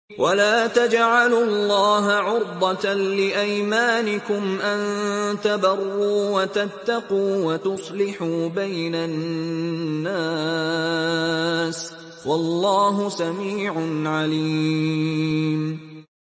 ولا تجعلوا الله عرضة لأيمانكم أن تبروا وتتقوا وتصلحوا بين الناس، والله سميع عليم.